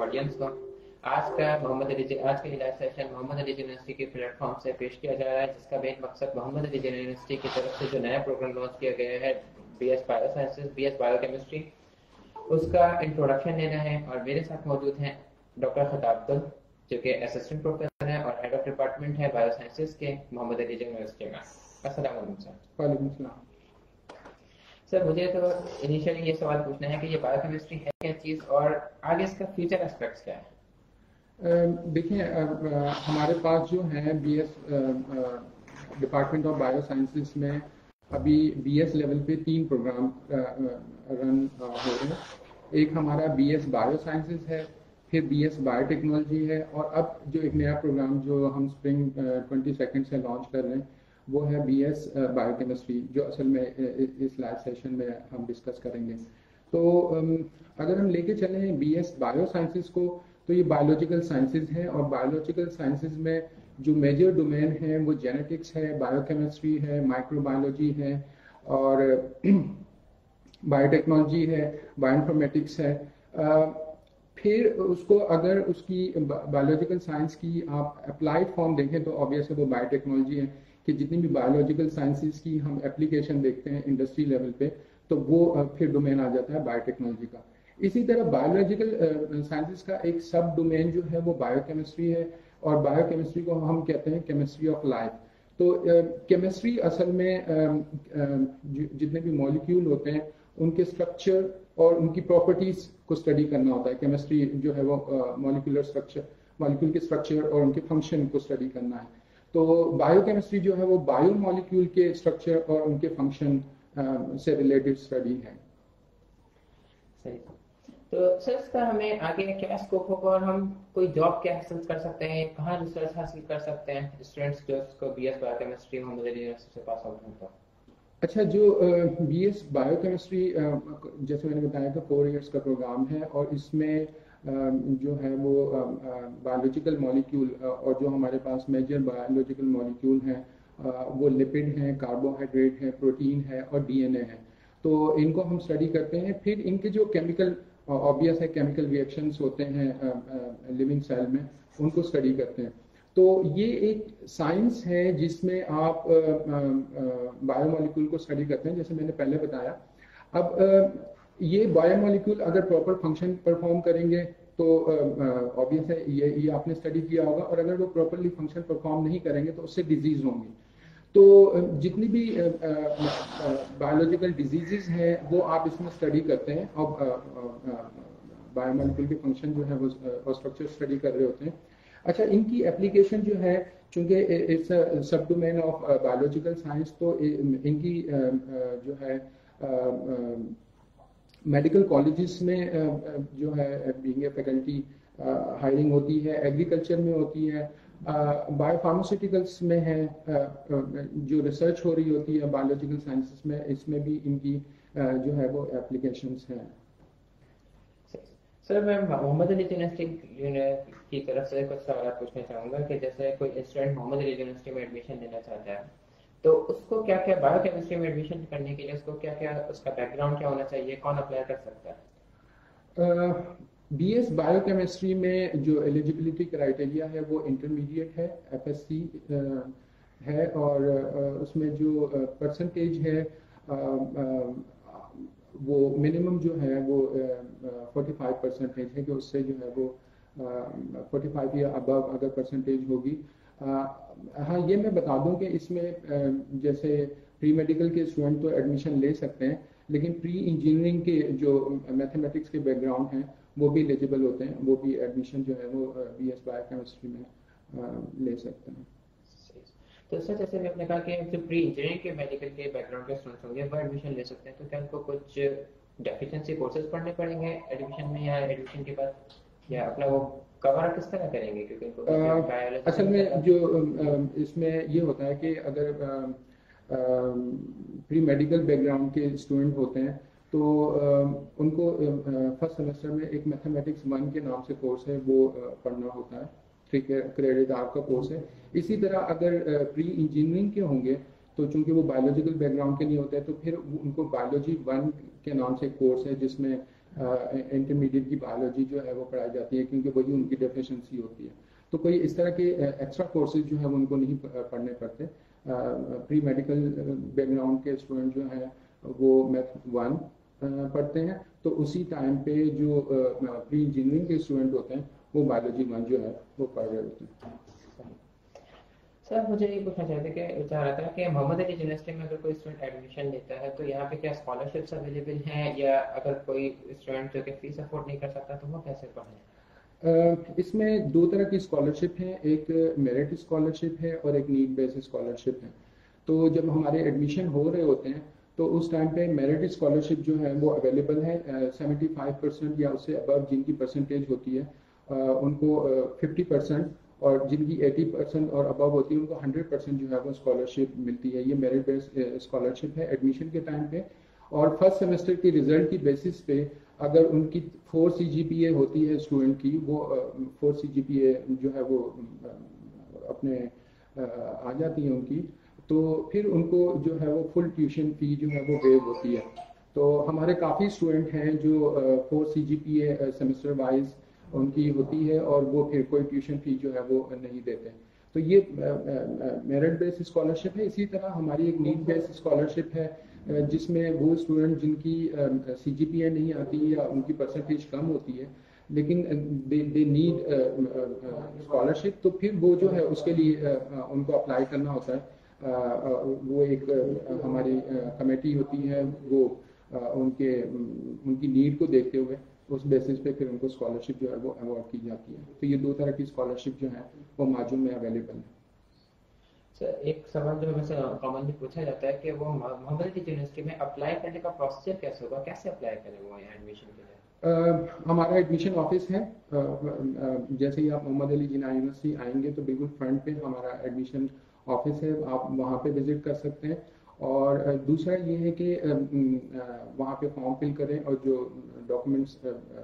Audience को। आज का ये live session Mohammad Ali university के प्लेटफॉर्म से पेश किया जा रहा है, जिसका मेन मकसद मोहम्मद अली यूनिवर्सिटी की तरफ से जो नया प्रोग्राम लॉन्च किया गया है BS biosciences, BS biochemistry, उसका इंट्रोडक्शन लेना है। और मेरे साथ मौजूद हैं डॉक्टर खताब अब्दुल, जो कि असिस्टेंट प्रोफेसर हैं और हेड ऑफ डिपार्टमेंट है बायो साइंसेज के मोहम्मद अली यूनिवर्सिटी में। अस्सलाम वालेकुम सर। वालेकुम सलाम। सर, मुझे तो इनिशियली ये सवाल पूछना है कि ये बायोकेमिस्ट्री है क्या चीज़ और आगे इसका फ्यूचर एस्पेक्ट्स क्या है? देखिए, हमारे पास जो है BS department of biosciences में अभी BS लेवल पे 3 प्रोग्राम रन हो रहे हैं। एक हमारा BS बायो साइंसेस है, फिर BS बायोटेक्नोलॉजी है, और अब जो एक नया प्रोग्राम जो हम स्प्रिंग 22 से लॉन्च कर रहे हैं वो है BS बायोकेमिस्ट्री, जो असल में इस लाइव सेशन में हम डिस्कस करेंगे। तो अगर हम लेके चले हैं BS बायो साइंसेस को, तो ये बायोलॉजिकल साइंसेज हैं, और बायोलॉजिकल साइंसेज में जो मेजर डोमेन है वो जेनेटिक्स है, बायोकेमिस्ट्री है, माइक्रोबायोलॉजी है, और बायोटेक्नोलॉजी है, बायोइन्फॉर्मेटिक्स है। फिर उसको अगर उसकी बायोलॉजिकल साइंस की आप अप्लाइड फॉर्म देखें तो ऑब्वियस है वो बायोटेक्नोलॉजी है, कि जितनी भी बायोलॉजिकल साइंसेज की हम एप्लीकेशन देखते हैं इंडस्ट्री लेवल पे, तो वो फिर डोमेन आ जाता है बायोटेक्नोलॉजी का। इसी तरह बायोलॉजिकल साइंसेज का एक सब डोमेन जो है वो बायोकेमिस्ट्री है, और बायोकेमिस्ट्री को हम कहते हैं केमिस्ट्री ऑफ लाइफ। तो केमिस्ट्री असल में जितने भी मॉलिक्यूल होते हैं उनके स्ट्रक्चर और उनकी प्रॉपर्टीज को स्टडी करना होता है। केमिस्ट्री जो है वो मॉलिक्यूलर स्ट्रक्चर, मॉलिक्यूल के स्ट्रक्चर और उनके फंक्शन को स्टडी करना है। तो बायोकेमिस्ट्री जो है वो बायो मॉलिक्यूल के स्ट्रक्चर और उनके फंक्शन से रिलेटेड स्टडी है। सही। तो सर, इसका हमें आगे क्या स्कोप होगा और हम कोई जॉब क्या हासिल कर सकते हैं, कहाँ रिसर्च हासिल कर सकते हैं स्टूडेंट्स जो इसको BS biochemistry Mohammad Ali university से पास आउट हों तो? अच्छा, जो BS बायोकेमिस्ट्री जैसे मैंने बताया था 4 इयर्स का प्रोग्राम है, और इसमें जो है वो बायोलॉजिकल मॉलिक्यूल और जो हमारे पास मेजर बायोलॉजिकल मॉलिक्यूल हैं वो लिपिड हैं, कार्बोहाइड्रेट हैं, प्रोटीन है और DNA है। तो इनको हम स्टडी करते हैं। फिर इनके जो केमिकल ऑब्वियस है केमिकल रिएक्शंस होते हैं लिविंग सेल में, उनको स्टडी करते हैं। तो ये एक साइंस है जिसमें आप बायोमोलिक्यूल को स्टडी करते हैं, जैसे मैंने पहले बताया। अब ये बायोमोलिक्यूल अगर प्रॉपर फंक्शन परफॉर्म करेंगे तो ऑब्वियस है ये आपने स्टडी किया होगा, और अगर वो प्रॉपरली फंक्शन परफॉर्म नहीं करेंगे तो उससे डिजीज होंगी। तो जितनी भी बायोलॉजिकल डिजीजेस हैं वो आप इसमें स्टडी करते हैं, और बायोमोलिक्यूल के फंक्शन जो है वो स्ट्रक्चर स्टडी कर रहे होते हैं। अच्छा, इनकी एप्लीकेशन जो है, चूंकि इट्स सब डोमेन ऑफ बायोलॉजिकल साइंस, तो इनकी जो है मेडिकल कॉलेजेस में जो है बीइंग ए फैकल्टी हायरिंग होती है, एग्रीकल्चर में होती है, बायोफार्मास्यूटिकल्स में है, जो रिसर्च हो रही होती है बायोलॉजिकल साइंसेस में, इसमें भी इनकी जो है वो एप्लीकेशंस हैं। सर, मैं मोहम्मद अली यूनिवर्सिटी की तरफ से कुछ सवाल पूछना चाहूँगा कि जैसे कोई स्टूडेंट मोहम्मद अली यूनिवर्सिटी में एडमिशन लेना चाहता है, तो उसको क्या क्या बायोकेमिस्ट्री में एडमिशन करने के लिए उसको क्या क्या उसका बैकग्राउंड क्या होना चाहिए, कौन अप्लाई कर सकता है? BS बायोकेमिस्ट्री में जो एलिजिबिलिटी क्राइटेरिया है वो इंटरमीडिएट है, FSC है, और उसमें जो परसेंटेज है वो मिनिमम जो है वो 45% है, कि उससे जो है वो 45 या अबव अगर परसेंटेज होगी। हाँ, ये मैं बता दूं कि इसमें जैसे प्री मेडिकल के स्टूडेंट तो एडमिशन ले सकते हैं, लेकिन प्री इंजीनियरिंग के जो मैथमेटिक्स के बैकग्राउंड हैं वो भी एलिजिबल होते हैं, वो भी एडमिशन जो है वो BS बायोकेमिस्ट्री में ले सकते हैं। तो सर, जैसे मैं आपने कहा कि जो प्री इंजीनियरिंग के मेडिकल के बैकग्राउंड के स्टूडेंट्स होंगे वो एडमिशन ले सकते हैं, तो क्या उनको कुछ डेफिशिएंसी कोर्सेज पढ़ने पड़ेंगे एडमिशन में, या एडमिशन के बाद या अपना वो कवर किस तरह करेंगे? क्योंकि असल में जो इसमें ये होता है कि अगर प्री मेडिकल बैकग्राउंड के स्टूडेंट होते हैं तो उनको फर्स्ट सेमेस्टर में एक मैथमेटिक्स 1 के नाम से कोर्स है वो पढ़ना होता है, 3 क्रेडिट आवर का कोर्स है। इसी तरह अगर प्री इंजीनियरिंग के होंगे तो चूंकि वो बायोलॉजिकल बैकग्राउंड के नहीं होते हैं तो फिर उनको बायोलॉजी 1 के नाम से कोर्स है जिसमें انٹرمیڈیٹ کی بایولوجی جو ہے وہ پڑھائی جاتی ہے کیونکہ وہی ان کی ڈیفیشنسی ہوتی ہے. تو کوئی اس طرح کے ایکسٹرا کورسز جو ہیں وہ ان کو نہیں پڑھنے پڑتے. پری میڈیکل بیک گراؤنڈ کے اسٹوڈنٹ جو ہیں وہ میتھ 1 پڑھتے ہیں, تو اسی ٹائم پہ جو پری انجینئرنگ کے اسٹوڈنٹ ہوتے ہیں وہ بایولوجی 1 جو ہے وہ پڑھ رہے ہوتے ہیں. سر مجھے یہ پوچھنا چاہ رہا تھا کہ محمد علی یونیورسٹی میں اگر کوئی اسٹوڈنٹ ایڈمیشن لیتا ہے تو یہاں پہ کیا اسکالرشپس اویلیبل ہیں, یا اگر کوئی اسٹوڈنٹ جو کہ فیس افورڈ نہیں کر سکتا تو وہ کیسے پڑھیں؟ اس میں 2 طرح کی اسکالرشپ ہیں, ایک میرٹ اسکالرشپ ہے اور ایک نیڈ بیس اسکالرشپ ہے. تو جب ہمارے ایڈمیشن ہو رہے ہوتے ہیں تو اس ٹائم پہ میرٹ اسکالرشپ جو ہے وہ اویلیبل ہے. 75% یا اس سے ابو جن کی پرسنٹیج ہوتی ہے ان کو 50%, اور جن کی 80% اور ابو ہوتی ہے ان کو 100% جو ہے وہ اسکالرشپ ملتی ہے. یہ میرٹ بیس اسکالرشپ ہے ایڈمیشن کے ٹائم پہ. اور فرسٹ سیمسٹر کی رزلٹ کی بیسس پہ اگر ان کی 4 CGPA ہوتی ہے اسٹوڈنٹ کی, وہ 4 CGPA جو ہے وہ اپنے آ جاتی ہیں ان کی, تو پھر ان کو جو ہے وہ فل ٹیوشن فی جو ہے وہ ویو ہوتی ہے. تو ہمارے کافی اسٹوڈنٹ ہیں جو 4 CGPA سیمسٹر وائز ان کی ہوتی ہے اور وہ پھر کوئی ٹیوشن فی جو ہے وہ نہیں دیتے. تو یہ میرٹ بیس اسکالرشپ ہے. اسی طرح ہماری ایک نیڈ بیس اسکالرشپ ہے جس میں وہ اسٹوڈنٹ جن کی CGPA نہیں آتی یا ان کی پرسنٹیج کم ہوتی ہے لیکن دے نیڈ اسکالرشپ, تو پھر وہ جو ہے اس کے لیے ان کو اپلائی کرنا ہوتا ہے. وہ ایک ہماری کمیٹی ہوتی ہے, وہ ان کی نیڈ کو دیکھتے ہوئے اس بیسس پہ پھر ان کو اسکالرشپ جو ہے وہ اوارڈ کی جاتی ہے. تو یہ 2 طرح کی اسکالرشپ جو ہیں وہ ماجو میں اویلیبل ہے. سر ایک سوال جو ویسے کامنلی پوچھا جاتا ہے کہ وہ محمد علی یونیورسٹی میں اپلائی کرنے کا پروسیجر کیسے ہوگا, کیسے اپلائی کریں وہ ایڈمیشن کے لیے؟ ہمارا ایڈمیشن آفس ہے. جیسے ہی آپ محمد علی جناح یونیورسٹی آئیں گے تو بالکل فرنٹ پہ ہمارا ایڈمیشن آفس ہے, آپ وہاں پہ وزٹ کر سکتے ہیں. اور دوسرا یہ ہے کہ وہاں پہ فارم فل کریں اور جو ڈاکومنٹس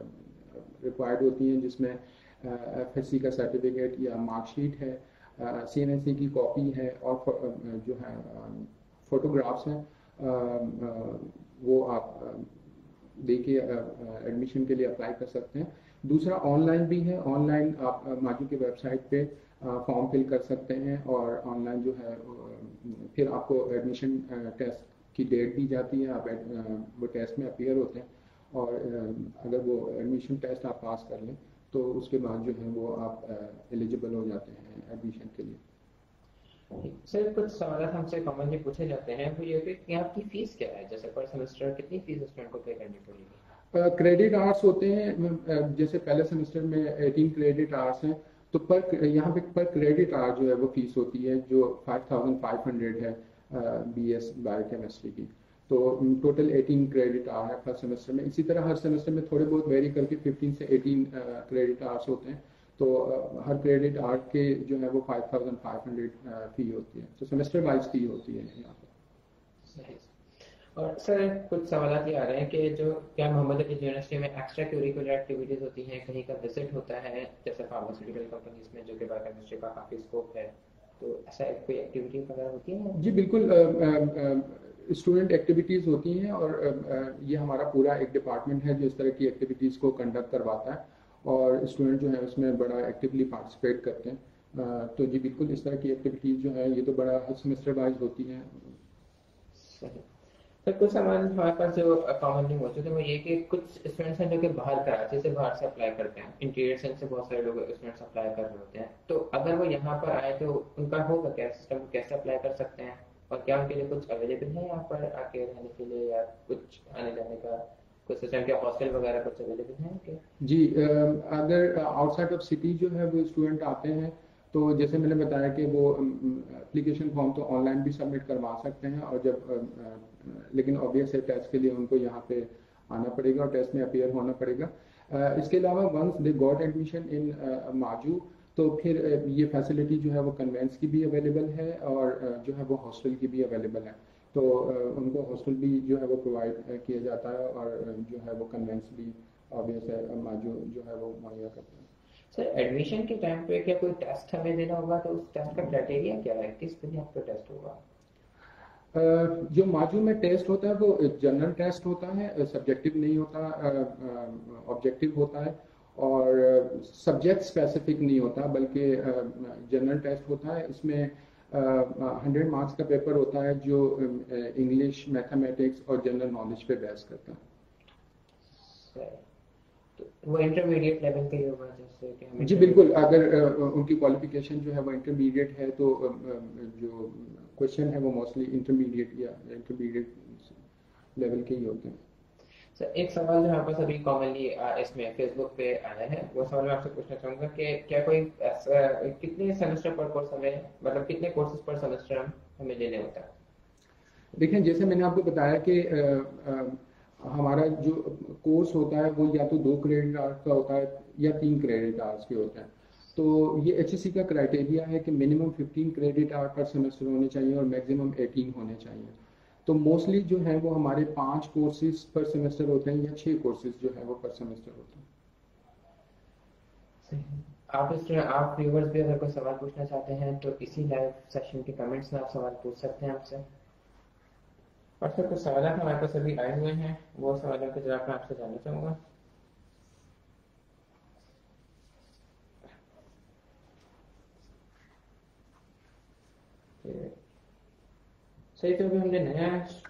ریکوائرڈ ہوتی ہیں جس میں FSC کا سرٹیفکیٹ یا مارک شیٹ ہے, CNSE کی کاپی ہے, اور جو ہے فوٹوگرافس ہیں, وہ آپ دے کے ایڈمیشن کے لیے اپلائی کر سکتے ہیں. دوسرا آن لائن بھی ہے, آن لائن آپ ماجو کی ویب سائٹ پہ فارم فل کر سکتے ہیں اور آن لائن جو ہے پھر آپ کو ایڈمیشن ٹیسٹ کی ڈیٹ دی جاتی ہے, آپ وہ ٹیسٹ میں اپیئر ہوتے ہیں اور اگر وہ ایڈمیشن ٹیسٹ آپ پاس کر لیں تو اس کے بعد جو ہے وہ آپ ایلیجیبل ہو جاتے ہیں ایڈمیشن کے لیے. سر کچھ سوالات ہم سے کامنلی پوچھے جاتے ہیں, وہ یہ کہ آپ کی فیس کیا ہے, جیسے پر سیمسٹر کتنی فیس اسٹوڈنٹ کو پے کرنی پڑے گی؟ کریڈٹ آورس ہوتے ہیں, جیسے پہلے سیمسٹر میں 18 کریڈٹ آورس ہیں, تو یہاں پہ پر کریڈٹ آور جو ہے وہ فیس ہوتی ہے جو 5500 ہے BS بایو کیمسٹری کی. تو ٹوٹل 18 کریڈٹ آور ہے فرسٹ سیمسٹر میں. اسی طرح ہر سیمسٹر میں تھوڑے بہت ویری کر کے 15 سے 18 کریڈٹ آورس ہوتے ہیں. تو ہر کریڈٹ آور کے جو ہے وہ 5500 فی ہوتی ہے. تو سیمسٹر وائز فی ہوتی ہے یہاں پہ. اور سر کچھ سوالات یہ آ رہے ہیں کہ جو کیا محمد علی یونیورسٹی میں ایکسٹرا کریکولر ایکٹیویٹیز ہوتی ہیں, کہیں کا وزٹ ہوتا ہے جیسے فارماسیوٹیکل کمپنیز میں جو کہ بایو کیمسٹری کا کافی اسکوپ ہے, تو ایسا کوئی ایکٹیویٹی وغیرہ ہوتی ہے؟ جی بالکل, اسٹوڈنٹ ایکٹیویٹیز ہوتی ہیں اور یہ ہمارا پورا ایک ڈپارٹمنٹ ہے جو اس طرح کی ایکٹیویٹیز کو کنڈکٹ کرواتا ہے اور اسٹوڈنٹ جو ہے اس میں بڑا ایکٹیولی پارٹیسپیٹ کرتے ہیں. تو جی بالکل اس طرح کی ایکٹیویٹیز جو ہے یہ تو بڑا سیمسٹر وائز ہوتی ہیں. سر کچھ سامان ہمارے پاس جو کامنلی موجود ہے وہ یہ کہ کچھ اسٹوڈنٹس ہیں جو کہ باہر کراچی سے باہر سے اپلائی کرتے ہیں, انٹیریئر سینس سے بہت سارے لوگ اسٹوڈنٹس اپلائی کر رہے ہوتے ہیں, تو اگر وہ یہاں پر آئے تو ان کا ہوگا کیا سسٹم, کیسے اپلائی کر سکتے ہیں, اور کیا ان کے لیے کچھ اویلیبل ہے یہاں پر آ کے رہنے کے لیے, یا کچھ آنے جانے کا کچھ سسٹم, کیا ہاسٹل وغیرہ کچھ اویلیبل ہے؟ جی اگر آؤٹ سائڈ آف سٹی جو ہے وہ اسٹوڈنٹ آتے ہیں تو جیسے میں نے بتایا کہ وہ اپلیکیشن فارم تو آن لائن بھی سبمٹ کروا سکتے ہیں, اور جب لیکن آبویس ہے ٹیسٹ کے لیے ان کو یہاں پہ آنا پڑے گا اور ٹیسٹ میں اپیئر ہونا پڑے گا. اس کے علاوہ once they got admission in MAJU تو پھر یہ فیسلٹی جو ہے وہ کنوینس کی بھی اویلیبل ہے اور جو ہے وہ ہاسٹل کی بھی اویلیبل ہے. تو ان کو ہاسٹل بھی جو ہے وہ پرووائڈ کیا جاتا ہے اور جو ہے وہ کنوینس بھی آبویس ہے ماجو جو ہے وہ مہیا کرتے ہیں. سر ایڈمیشن کے ٹائم پہ کیا کوئی ٹیسٹ ہمیں دینا ہوگا, تو اس ٹیسٹ کا کرائٹیریا کیا ہے, کس بنیاد پر ٹیسٹ ہوگا؟ جو ماجو میں ٹیسٹ ہوتا ہے وہ جنرل ٹیسٹ ہوتا ہے, سبجیکٹو نہیں ہوتا, آبجیکٹو ہوتا ہے, اور سبجیکٹ اسپیسیفک نہیں ہوتا بلکہ جنرل ٹیسٹ ہوتا ہے. اس میں 100 مارکس کا پیپر ہوتا ہے جو انگلش, میتھمیٹکس اور جنرل نالج پہ بیس کرتا ہے. وہ انٹرمیڈیٹ لیول کا ہی ہوگا جیسے کہ جی بالکل, اگر ان کی کوالیفیکیشن جو ہے وہ انٹرمیڈیٹ ہے تو جو کوشچن ہے وہ موسٹلی انٹرمیڈیٹ یا انٹرمیڈیٹ لیول کے ہی ہوتے ہیں. سر ایک سوال جو ہمارے پاس ابھی کامنلی اس میں فیس بک پہ آیا ہے, وہ سوال میں آپ سے پوچھنا چاہوں گا کہ کیا کوئی کتنے سیمسٹر پر کورس ہمیں, مطلب کتنے کورسز پر سیمسٹر ہمیں لینے ہوتا ہے؟ دیکھیں جیسے میں نے آپ کو بتایا کہ ہمارا جو کورس ہوتا ہے وہ یا تو 2 کریڈٹ آورس کا ہوتا ہے یا 3 کریڈٹ آورس کے ہوتے ہیں. تو یہ ایچ ایس سی کا کرائٹیریا ہے کہ minimum 15 credit hour per semester ہونے چاہیے اور میکسیمم 18 ہونے چاہیے. تو موسٹلی جو ہے وہ ہمارے 5 کورسز پر سیمسٹر ہوتے ہیں یا 6 کورسز جو ہے وہ پر سیمسٹر ہوتے ہیں. آپ ویورز بھی اگر کوئی سوال پوچھنا چاہتے ہیں تو اسی لائیو سیشن کے کمنٹس میں آپ سوال پوچھ سکتے ہیں آپ سے. اور سر کچھ سوالات ہمارے پاس ابھی آئے ہوئے ہیں, وہ سوالات کے جواب میں آپ سے جاننا چاہوں گا. صحیح, تو ابھی ہم نے نیا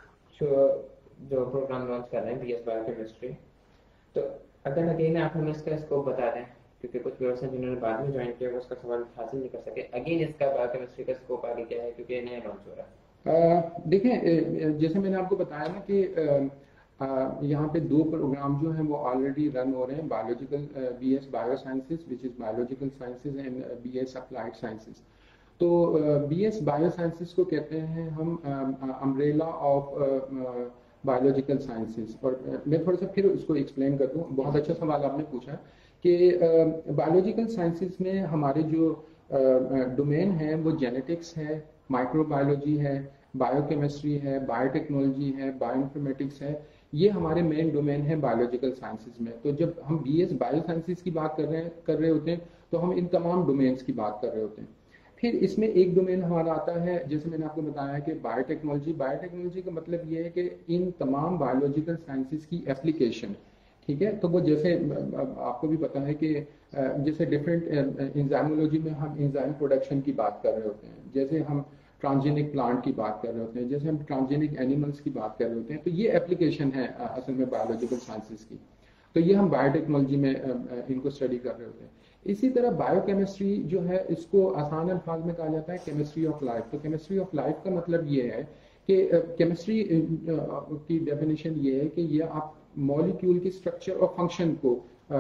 جو پروگرام لانچ کر رہے ہیں بی ایس بایو کیمسٹری, تو اگر اگین آپ ہمیں اس کا اسکوپ بتا دیں, کیونکہ کچھ ویورس ہیں جنہوں نے بعد میں جوائن کیا وہ اس کا سوال حاصل نہیں کر سکے. اگین اس کا بایو کیمسٹری کا اسکوپ آگے کیا ہے, کیونکہ یہ نیا لانچ ہو رہا ہے. دیکھیں جیسے میں نے آپ کو بتایا نا کہ یہاں پہ 2 پروگرام جو ہیں وہ آلریڈی رن ہو رہے ہیں, biological B S bio sciences which is biological sciences and B S applied sciences. تو بی ایس بایو سائنسز کو کہتے ہیں ہم امبریلا آف بایولوجیکل سائنسز. اور میں تھوڑا سا پھر اس کو ایکسپلین کر دوں, بہت اچھا سوال آپ نے پوچھا کہ بایولوجیکل سائنسز میں ہمارے جو ڈومین ہے وہ جینیٹکس ہے, مائکرو بایولوجی ہے, بایو کیمسٹری ہے, بایو ٹیکنالوجی ہے, بایو انفارمیٹکس ہے. یہ ہمارے مین ڈومین ہے بایولوجیکل سائنسز میں. تو جب ہم بی ایس بایو سائنسز کی بات کر رہے ہوتے ہیں تو ہم ان تمام ڈومینس کی بات کر رہے ہوتے ہیں. پھر اس میں ایک ڈومین ہمارا آتا ہے جیسے میں نے آپ کو بتایا کہ بایو ٹیکنالوجی. بایو ٹیکنالوجی کا مطلب یہ ہے کہ ان تمام بایولوجیکل سائنسز کی اپلیکیشن, ٹھیک ہے. تو وہ جیسے آپ کو بھی پتا ہے کہ جیسے ڈفرینٹ انزائمولوجی میں ہم انزائم پروڈکشن کی بات کر رہے ہوتے ہیں, جیسے ہم ٹرانسجینک پلانٹ کی بات کر رہے ہوتے ہیں, جیسے ہم ٹرانسجینک اینیملس کی بات کر رہے ہوتے ہیں. تو یہ اپلیکیشن ہے اصل میں بایولوجیکل سائنسز کی. تو یہ ہم بایو ٹیکنالوجی میں ان کو اسٹڈی کر رہے ہوتے ہیں. اسی طرح بایو کیمسٹری جو ہے اس کو آسان الفاظ میں کہا جاتا ہے کیمسٹری آف لائف. تو کیمسٹری آف لائف کا مطلب یہ ہے کہ کیمسٹری کی ڈیفینیشن یہ ہے کہ یہ آپ مالیکیول کی اسٹرکچر اور فنکشن کو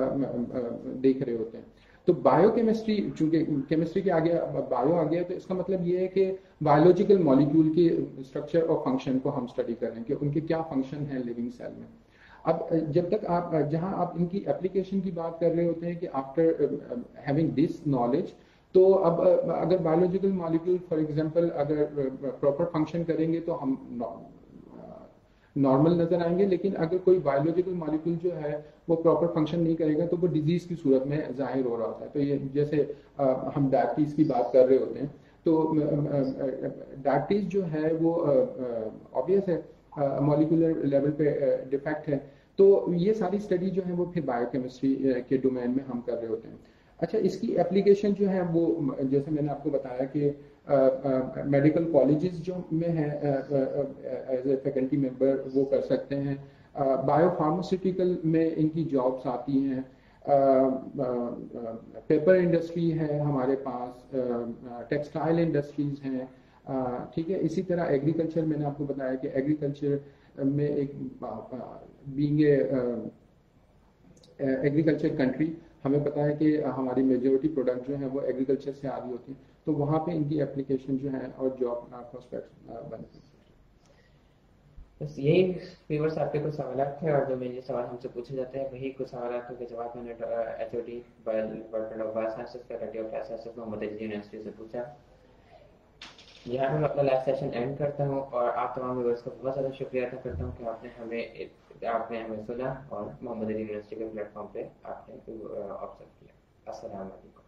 دیکھ رہے ہوتے ہیں. تو بایو کیمسٹری, چونکہ کیمسٹری کے آگے بایو آ گیا, تو اس کا مطلب یہ ہے کہ بایولوجیکل مالیکیول کی اسٹرکچر اور فنکشن کو ہم اسٹڈی کر رہے ہیں کہ ان کے کیا فنکشن ہیں لیونگ سیل میں. اب جب تک آپ جہاں آپ ان کی اپلیکیشن کی بات کر رہے ہوتے ہیں کہ آفٹر ہیونگ دس نالج, تو اب اگر بایولوجیکل مالیکیول فار ایگزامپل اگر پراپر فنکشن کریں گے تو ہم نارمل نظر آئیں گے, لیکن اگر کوئی بایولوجیکل مالیکول جو ہے وہ پراپر فنکشن نہیں کرے گا تو وہ ڈیزیز کی صورت میں ظاہر ہو رہا ہوتا ہے. تو یہ جیسے ہم ڈائبٹیز کی بات کر رہے ہوتے ہیں, تو ڈائبٹیز جو ہے وہ آبویس ہے مالیکولر لیول پہ ڈیفیکٹ ہے. تو یہ ساری اسٹڈی جو ہے وہ پھر بایو کیمسٹری کے ڈومین میں ہم کر رہے ہوتے ہیں. اچھا, اس کی اپلیکیشن جو ہے وہ جیسے میں نے آپ کو بتایا کہ میڈیکل کالجز جو میں ہیں ایز اے فیکلٹی ممبر وہ کر سکتے ہیں. بایو فارماسیوٹیکل میں ان کی جابس آتی ہیں. پیپر انڈسٹری ہے ہمارے پاس, ٹیکسٹائل انڈسٹریز ہیں, ٹھیک ہے. اسی طرح ایگریکلچر, میں نے آپ کو بتایا کہ ایگریکلچر میں ایک بینگ اے ایگریکلچر کنٹری ہمیں پتا ہے کہ ہماری میجورٹی پروڈکٹ جو ہیں وہ ایگریکلچر سے آ رہی ہوتی ہیں. تو وہاں پہ ان کی اپلیکیشن جو ہے اور جاب پروسپیکٹس بنتے ہیں. بس یہی ویورس آپ کے کچھ سوالات تھے, اور جو میں یہ سوال ہم سے پوچھے جاتے ہیں وہی کچھ سوالات کے جواب میں نے H O D department of bio sciences faculty of bio sciences Muhammad Ali university سے پوچھا. یہاں میں اپنا لائیو سیشن اینڈ کرتا ہوں, اور آپ تمام ویورس کا بہت زیادہ شکریہ ادا کرتا ہوں کہ آپ نے ہمیں سنا اور محمد علی یونیورسٹی کے پلیٹ فارم پہ آپ نے آبزرو کیا. السلام علیکم.